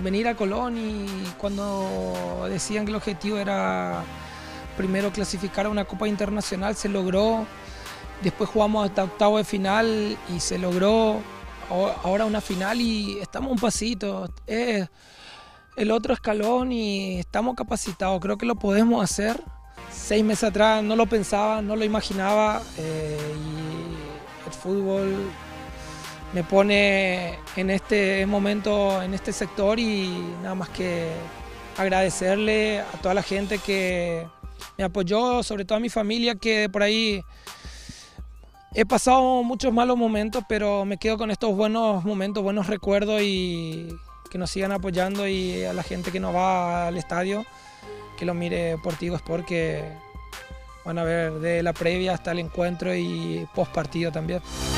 venir a Colón y cuando decían que el objetivo era primero clasificar a una Copa Internacional, se logró. Después jugamos hasta octavo de final y se logró ahora una final y estamos un pasito. Es el otro escalón y estamos capacitados, creo que lo podemos hacer. 6 meses atrás no lo pensaba, no lo imaginaba y el fútbol me pone en este momento, en este sector y nada más que agradecerle a toda la gente que me apoyó, sobre todo a mi familia que por ahí he pasado muchos malos momentos, pero me quedo con estos buenos momentos, buenos recuerdos y que nos sigan apoyando y a la gente que no va al estadio, que lo mire por Tigo Sport, que van a ver de la previa hasta el encuentro y post partido también.